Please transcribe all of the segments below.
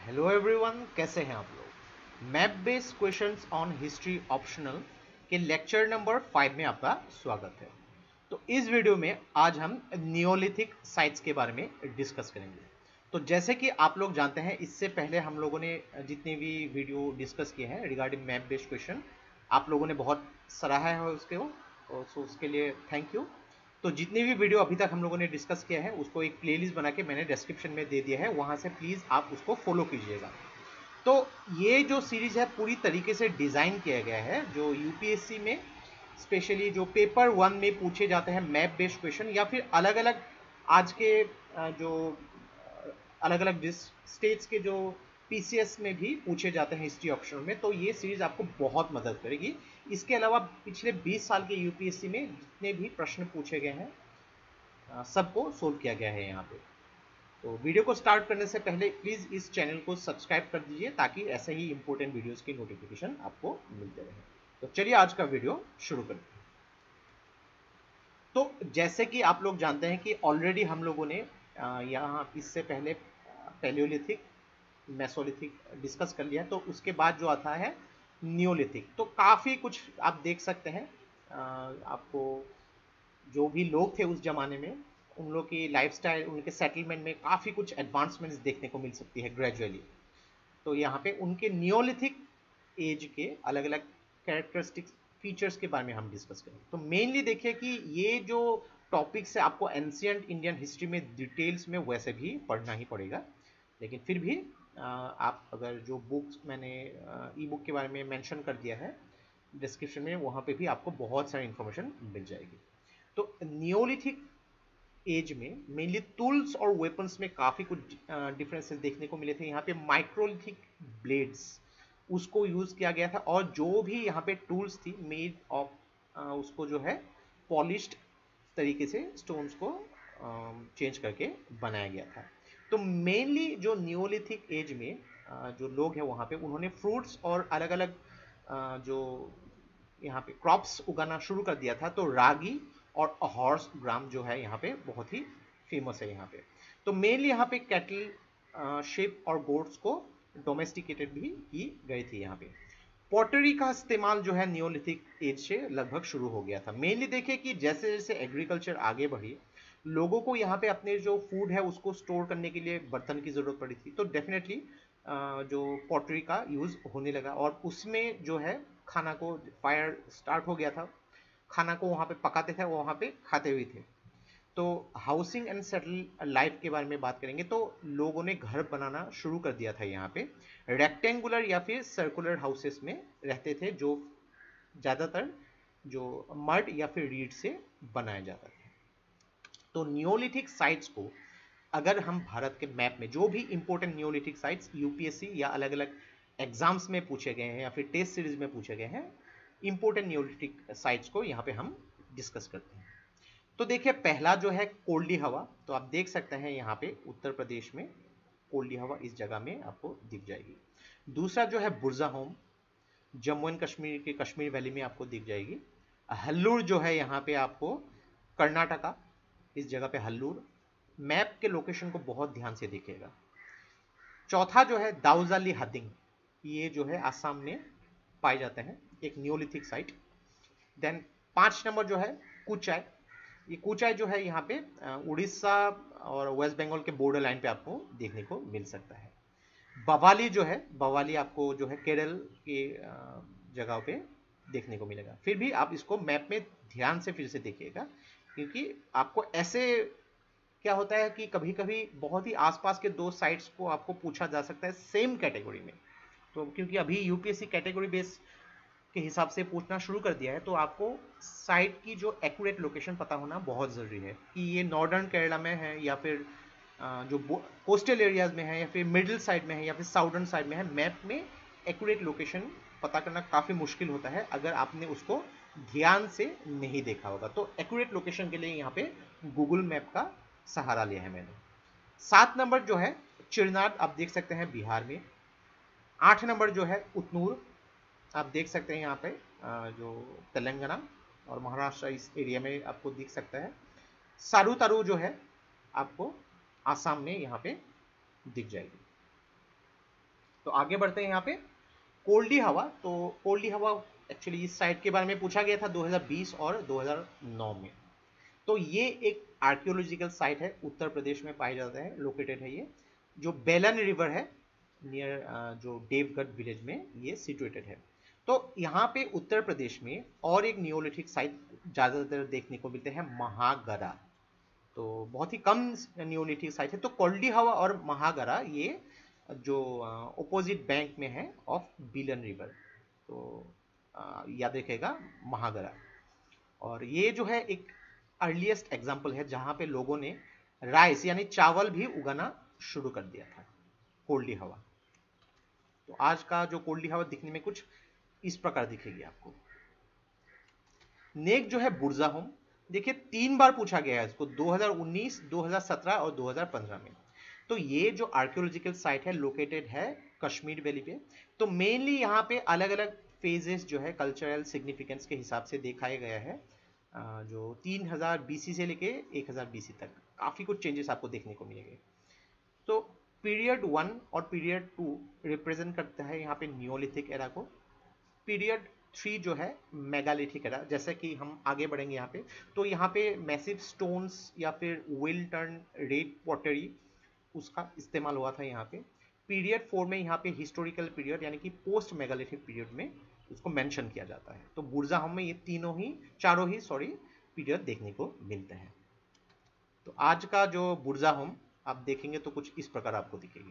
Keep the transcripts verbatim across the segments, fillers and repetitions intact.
Hello everyone, कैसे हैं आप लोग। Map based questions on history optional के लेक्चर नंबर फाइव में आपका स्वागत है। तो इस वीडियो में आज हम नियोलिथिक साइट्स के बारे में डिस्कस करेंगे। तो जैसे कि आप लोग जानते हैं, इससे पहले हम लोगों ने जितने भी वीडियो डिस्कस किए हैं रिगार्डिंग मैप बेस्ड क्वेश्चन, आप लोगों ने बहुत सराहा है उसके वो, सो उसके लिए थैंक यू। तो जितने भी वीडियो अभी तक हम लोगों ने डिस्कस किया है उसको एक प्लेलिस्ट बना के मैंने डिस्क्रिप्शन में दे दिया है, वहां से प्लीज आप उसको फॉलो कीजिएगा। तो ये जो सीरीज है पूरी तरीके से डिजाइन किया गया है, जो यूपीएससी में स्पेशली जो पेपर वन में पूछे जाते हैं मैप बेस्ड क्वेश्चन, या फिर अलग अलग आज के जो अलग अलग स्टेट्स के जो पीसीएस में भी पूछे जाते हैं हिस्ट्री ऑप्शन में, तो ये सीरीज आपको बहुत मदद करेगी। इसके अलावा पिछले बीस साल के यूपीएससी में जितने भी प्रश्न पूछे गए हैं सबको सोल्व किया गया है यहाँ पे। तो वीडियो को स्टार्ट करने से पहले प्लीज इस चैनल को सब्सक्राइब कर दीजिए ताकि ऐसे ही इंपॉर्टेंट वीडियोस की नोटिफिकेशन आपको मिलते रहे। तो चलिए आज का वीडियो शुरू करते हैं। तो जैसे कि आप लोग जानते हैं कि ऑलरेडी हम लोगों ने यहाँ इससे पहले पैलियोलिथिक, मेसोलिथिक डिस्कस कर लिया, तो उसके बाद जो आता है नियोलिथिक। तो काफ़ी कुछ आप देख सकते हैं, आपको जो भी लोग थे उस जमाने में उन लोग की लाइफस्टाइल, उनके सेटलमेंट में काफ़ी कुछ एडवांसमेंट्स देखने को मिल सकती है ग्रेजुअली। तो यहाँ पे उनके नियोलिथिक एज के अलग अलग कैरेक्टरिस्टिक्स, फीचर्स के बारे में हम डिस्कस करें। तो मेनली देखिए कि ये जो टॉपिक्स है आपको एंशियंट इंडियन हिस्ट्री में डिटेल्स में वैसे भी पढ़ना ही पड़ेगा, लेकिन फिर भी आप अगर जो बुक्स मैंने ई बुक के बारे में मेंशन कर दिया है डिस्क्रिप्शन में, वहाँ पे भी आपको बहुत सारी इंफॉर्मेशन मिल जाएगी। तो नियोलिथिक एज में मेनली टूल्स और वेपन्स में काफ़ी कुछ डिफरेंसेस देखने को मिले थे। यहाँ पे माइक्रोलिथिक ब्लेड्स उसको यूज़ किया गया था, और जो भी यहाँ पे टूल्स थी मेड ऑफ उसको जो है पॉलिश्ड तरीके से स्टोन्स को चेंज करके बनाया गया था। तो मेनली जो नियोलिथिक एज में जो लोग हैं वहाँ पे उन्होंने फ्रूट्स और अलग अलग जो यहाँ पे क्रॉप्स उगाना शुरू कर दिया था। तो रागी और हॉर्स ग्राम जो है यहाँ पे बहुत ही फेमस है यहाँ पे। तो मेनली यहाँ पे कैटल, शिप और गोट्स को डोमेस्टिकेटेड भी की गई थी। यहाँ पे पॉटरी का इस्तेमाल जो है नियोलिथिक एज से लगभग शुरू हो गया था। मेनली देखिए कि जैसे जैसे एग्रीकल्चर आगे बढ़ी, लोगों को यहाँ पे अपने जो फूड है उसको स्टोर करने के लिए बर्तन की जरूरत पड़ी थी। तो डेफिनेटली जो पॉटरी का यूज होने लगा, और उसमें जो है खाना को फायर स्टार्ट हो गया था, खाना को वहाँ पे पकाते थे, वहाँ पे खाते हुए थे। तो हाउसिंग एंड सेटल लाइफ के बारे में बात करेंगे तो लोगों ने घर बनाना शुरू कर दिया था। यहाँ पे रेक्टेंगुलर या फिर सर्कुलर हाउसेस में रहते थे, जो ज़्यादातर जो मड या फिर रीड से बनाया जाता था। तो नियोलिथिक साइट्स को अगर हम भारत के मैप में जो भी इंपॉर्टेंट नियोलिथिक साइट्स यूपीएससी या अलग अलग एग्जाम्स में पूछे गए हैं या फिर टेस्ट सीरीज में पूछे गए हैं, इंपॉर्टेंट नियोलिथिक साइट्स को यहाँ पे हम डिस्कस करते हैं। तो देखिए पहला जो है कोल्डी हवा, तो आप देख सकते हैं यहाँ पे उत्तर प्रदेश में कोल्डी हवा इस जगह में आपको दिख जाएगी। दूसरा जो है बुर्जा होम, जम्मू एंड कश्मीर के कश्मीर वैली में आपको दिख जाएगी। हल्लूर जो है यहाँ पे आपको कर्नाटका, इस जगह पे हल्लूर। मैप के लोकेशन को बहुत ध्यान से देखिएगा। चौथा जो है दाउजाली हदिंग, ये जो है आसाम में पाए जाते हैं, एक नियोलिथिक साइट। देन पांच नंबर जो है कुचाई, ये कुचाई जो है यहाँ पे उड़ीसा और वेस्ट बंगाल के बॉर्डर लाइन पे आपको देखने को मिल सकता है। बवाली जो है, बवाली आपको जो है केरल के जगह पे देखने को मिलेगा। फिर भी आप इसको मैप में ध्यान से फिर से देखिएगा, क्योंकि आपको ऐसे क्या होता है कि कभी कभी बहुत ही आसपास के दो साइट्स को आपको पूछा जा सकता है सेम कैटेगरी में। तो क्योंकि अभी यूपीएससी कैटेगरी बेस के हिसाब से पूछना शुरू कर दिया है, तो आपको साइट की जो एक्यूरेट लोकेशन पता होना बहुत ज़रूरी है कि ये नॉर्दर्न केरला में है या फिर जो कोस्टल एरियाज में है या फिर मिडिल साइड में है या फिर साउदर्न साइड में है। मैप में एक्यूरेट लोकेशन पता करना काफ़ी मुश्किल होता है अगर आपने उसको ध्यान से नहीं देखा होगा। तो एक्यूरेट लोकेशन के लिए यहाँ पे गूगल मैप का सहारा लिया है मैंने। सात नंबर जो है चिरनार, आप देख सकते हैं बिहार में। आठ नंबर जो है उतनूर, आप देख सकते हैं यहाँ पे जो तेलंगाना और महाराष्ट्र इस एरिया में आपको दिख सकता है। सारूतारू जो है आपको आसाम में यहाँ पे दिख जाएगी। तो आगे बढ़ते हैं यहाँ पे कोल्डी हवा। तो कोल्डी हवा एक्चुअली इस साइट के बारे में पूछा गया था दो हज़ार बीस और दो हज़ार नौ में। तो ये एक आर्कियोलॉजिकल साइट है, उत्तर प्रदेश में पाया जाता है, लोकेटेड है ये, जो बेलन रिवर है नियर जो देवगढ़ विलेज में ये सिचुएटेड है। तो यहाँ पे उत्तर प्रदेश में और एक नियोलिथिक साइट ज़्यादातर देखने को मिलते हैं, महागरा। तो बहुत ही कम नियोलिथिक साइट है। तो कोल्डी हवा और महागरा ये जो ऑपोजिट बैंक में है ऑफ बिलन रिवर, तो आ, याद रखेगा महागरा। और ये जो है एक अर्लीस्ट एग्जाम्पल है जहां पे लोगों ने राइस यानी चावल भी उगाना शुरू कर दिया था, कोल्डी हवा। तो आज का जो कोल्डी हवा दिखने में कुछ इस प्रकार दिखेगी आपको। नेक जो है बुर्जा होम, देखिए तीन बार पूछा गया है इसको, दो हज़ार उन्नीस, दो हज़ार सत्रह और दो हज़ार पंद्रह में। तो ये जो आर्कियोलॉजिकल साइट है लोकेटेड है कश्मीर वैली पे। तो मेनली यहाँ पे अलग अलग फेजेस जो है कल्चरल सिग्निफिकेंस के हिसाब से दिखाया गया है, जो तीन हज़ार बीसी से लेके एक हज़ार बीसी तक काफ़ी कुछ चेंजेस आपको देखने को मिलेंगे। तो पीरियड वन और पीरियड टू रिप्रेजेंट करता है यहाँ पे नियोलिथिक एरा को। पीरियड थ्री जो है मेगालिथिक एरा। जैसे कि हम आगे बढ़ेंगे यहाँ पे, तो यहाँ पे मैसिव स्टोन्स या फिर वेल टर्न रेड पॉटरी उसका इस्तेमाल हुआ था यहाँ पे। पीरियड फोर में यहाँ पे हिस्टोरिकल पीरियड यानी कि पोस्ट मेगालिथिक पीरियड में उसको मेंशन किया जाता है। तो बुर्जा हम में ये तीनों ही चारों ही सॉरी पीरियड देखने को मिलते हैं। तो आज का जो बुर्जा होम आप देखेंगे तो कुछ इस प्रकार आपको दिखेगी।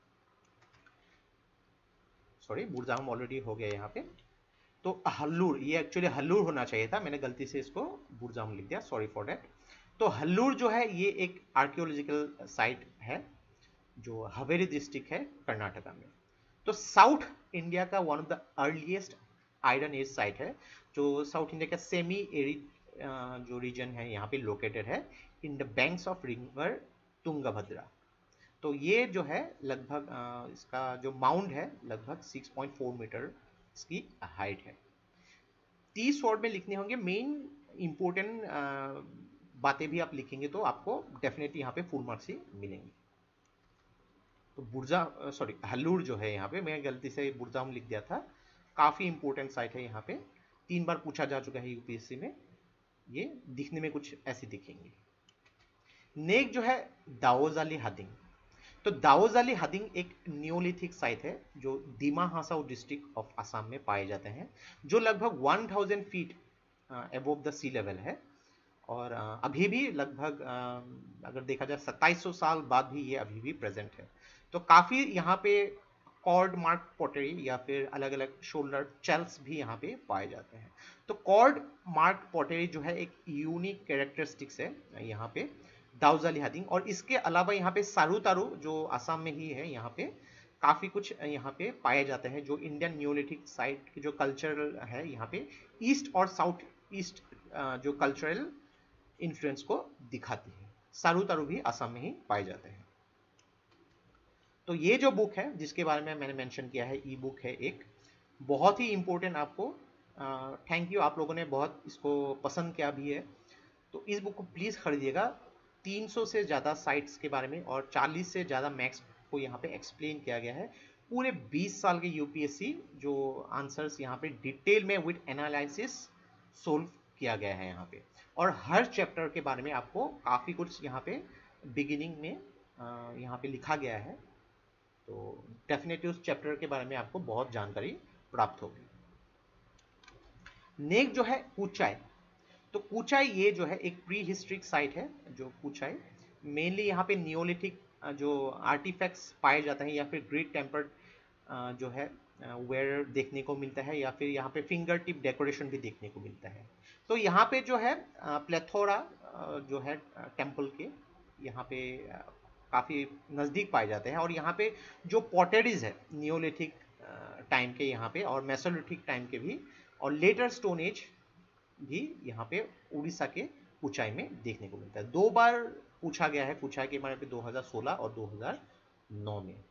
सॉरी बुर्जा होम ऑलरेडी हो गया यहाँ पे। तो हल्लूर, ये एक्चुअली हल्लूर होना चाहिए था, मैंने गलती से इसको बुर्जा होम लिख दिया, सॉरी फॉर दैट। तो हल्लूर जो है ये एक आर्कियोलॉजिकल साइट है जो हवेली डिस्ट्रिक्ट है कर्नाटका में। तो साउथ इंडिया का one of the earliest iron age site है, जो साउथ इंडिया का सेमी एरिड जो रीजन है यहाँ पे लोकेटेड है in the banks of river Tungabhadra. तो ये जो है लगभग इसका जो माउंट है लगभग सिक्स पॉइंट फोर मीटर इसकी हाइट है। तीस वर्ड में लिखने होंगे, मेन इंपॉर्टेंट बातें भी आप लिखेंगे तो आपको डेफिनेटली यहाँ पे फुल मार्क्स ही मिलेंगे। तो बुर्जा सॉरी हल्लूर जो है यहाँ पे, मैं गलती से बुर्जा हम लिख दिया था, काफ़ी इंपॉर्टेंट साइट है यहाँ पे, तीन बार पूछा जा चुका है यूपीएससी में। ये दिखने में कुछ ऐसे दिखेंगे। नेक जो है दाओजाली हदिंग। तो दाओजाली हदिंग एक नियोलिथिक साइट है जो दिमा हासाओ डिस्ट्रिक्ट ऑफ असम में पाए जाते हैं, जो लगभग एक हज़ार feet above the sea level है। और अभी भी लगभग अगर देखा जाए सत्ताईस सौ साल बाद भी ये अभी भी प्रेजेंट है। तो काफ़ी यहाँ पे कॉर्ड मार्क पॉटरी या फिर अलग अलग शोल्डर चेल्स भी यहाँ पे पाए जाते हैं। तो कॉर्ड मार्क पॉटरी जो है एक यूनिक कैरेक्टरिस्टिक्स है यहाँ पे दाओजाली हदिंग। और इसके अलावा यहाँ पे सारूतारू जो असम में ही है, यहाँ पे काफ़ी कुछ यहाँ पे पाए जाते हैं जो इंडियन नियोलिथिक साइट की जो कल्चरल है यहाँ पे ईस्ट और साउथ ईस्ट जो कल्चरल इन्फ्लुएंस को दिखाती है। सारूतारू भी असम में ही पाए जाते हैं। तो ये जो बुक है जिसके बारे में मैंने मेंशन किया है, ई बुक है एक, बहुत ही इंपॉर्टेंट, आपको थैंक यू, आप लोगों ने बहुत इसको पसंद किया भी है। तो इस बुक को प्लीज़ खरीदिएगा। तीन सौ से ज़्यादा साइट्स के बारे में और चालीस से ज़्यादा मैथ्स को यहाँ पे एक्सप्लेन किया गया है। पूरे बीस साल के यूपीएससी जो आंसर्स यहाँ पे डिटेल में विद एनालिसिस सोल्व किया गया है यहाँ पे। और हर चैप्टर के बारे में आपको काफ़ी कुछ यहाँ पे बिगिनिंग में यहाँ पे लिखा गया है। तो डेफिनेटली उस चैप्टर के बारे में आपको बहुत जानकारी प्राप्त होगी। नेक्स्ट जो है कुचाई। तो कुचाई ये जो है एक प्री हिस्ट्रिक साइट है जो कुचाई, मेनली यहाँ पे नियोलिथिक जो आर्टिफैक्ट्स पाए जाते हैं या फिर ग्रेट टेम्पर्ड जो है वेयर देखने को मिलता है, या फिर यहाँ पे फिंगर टिप डेकोरेशन भी देखने को मिलता है। तो यहाँ पे जो है प्लेथोरा जो है टेम्पल के यहाँ पे काफ़ी नज़दीक पाए जाते हैं। और यहाँ पे जो पॉटरीज है नियोलिथिक टाइम के यहाँ पे और मेसोलिथिक टाइम के भी और लेटर स्टोन एज भी यहाँ पे उड़ीसा के कुचाई में देखने को मिलता है। दो बार पूछा गया है कुचाई के बारे में, दो हज़ार सोलह और दो हज़ार नौ में।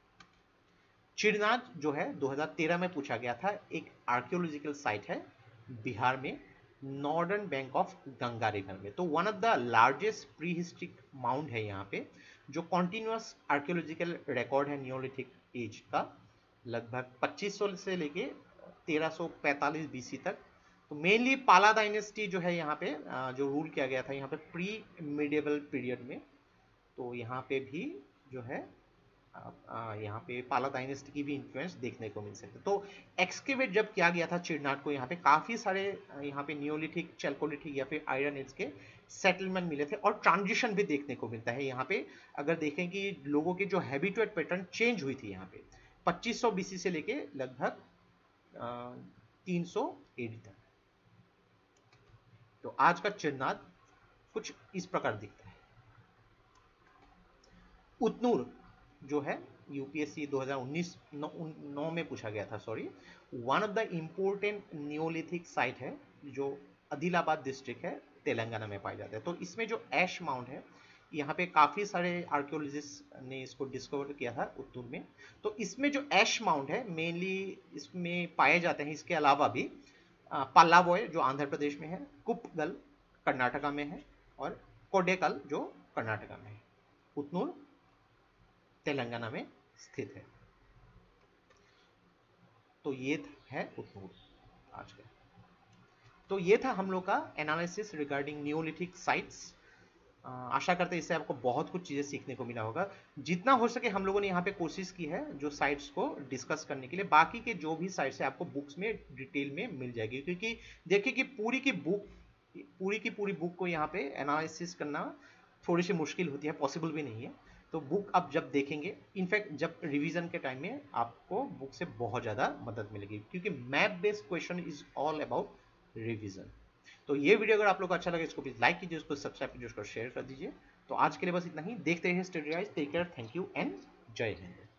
चिरनाथ जो है दो हज़ार तेरह में पूछा गया था, एक आर्कियोलॉजिकल साइट है बिहार में northern bank of Ganga river में। तो one of the largest prehistoric mount है यहाँ पे जो कॉन्टिन्यूस आर्कियोलॉजिकल रिकॉर्ड है नियोलिथिक एज का। लगभग पच्चीस सौ से लेके तेरह सौ पैंतालीस बीसी तक। तो मेनली पाला डायनेस्टी जो है यहाँ पे जो रूल किया गया था यहाँ पे प्री मिडिएवल पीरियड में। तो यहाँ पे भी जो है यहाँ पे पाला डायनेस्टी की भी इन्फ्लुएंस देखने को मिल सकता है। तो एक्सकेवेट जब किया गया था चिड़नाट को, यहाँ पे काफी सारे यहाँ पे नियोलिथिक, चैल्कोलिथिक या फिर आयरन एज के सेटलमेंट मिले थे और ट्रांजिशन भी देखने को मिलता है यहाँ पे। अगर देखें कि लोगों के जो हैबिटेट पैटर्न चेंज हुई थी यहाँ पे पच्चीस सौ बीसी से लेके लगभग तीन सौ एडी तक। तो आज का चिड़नाट कुछ इस प्रकार दिखता है। उतनूर जो है यूपीएससी दो हज़ार उन्नीस नौ में पूछा गया था, sorry, one of the important neolithic site है जो आदिलाबाद डिस्ट्रिक्ट है तेलंगाना में पाया जाता है। तो इसमें जो ऐश माउंट है यहाँ पे काफी सारे आर्कियोलॉजिस्ट ने इसको डिस्कवर किया था उतनूर में। तो इसमें जो ऐश माउंट है मेनली इसमें पाए जाते हैं। इसके अलावा भी पल्लावोय जो आंध्र प्रदेश में है, कुप्पगल कर्नाटका में है और कोडेकल जो कर्नाटका में है। उतनूर तेलंगाना में स्थित है। तो ये है उतनूर आज का। तो ये था हम लोग का एनालिसिस रिगार्डिंग नियोलिथिक साइट्स। आशा करते हैं इससे आपको बहुत कुछ चीजें सीखने को मिला होगा। जितना हो सके हम लोगों ने यहाँ पे कोशिश की है जो साइट्स को डिस्कस करने के लिए। बाकी के जो भी साइट्स है आपको बुक्स में डिटेल में मिल जाएगी, क्योंकि देखिए कि पूरी की बुक पूरी की पूरी बुक को यहाँ पे एनालिसिस करना थोड़ी सी मुश्किल होती है, पॉसिबल भी नहीं है। तो बुक आप जब देखेंगे, इनफैक्ट जब रिवीजन के टाइम में आपको बुक से बहुत ज़्यादा मदद मिलेगी, क्योंकि map based question is all about revision. तो ये वीडियो अगर आप लोग को अच्छा लगे इसको प्लीज लाइक कीजिए, उसको सब्सक्राइब कीजिए, उसको शेयर कर दीजिए। तो आज के लिए बस इतना ही। देखते रहिए Study Rise. Take care, thank you and जय हिंद।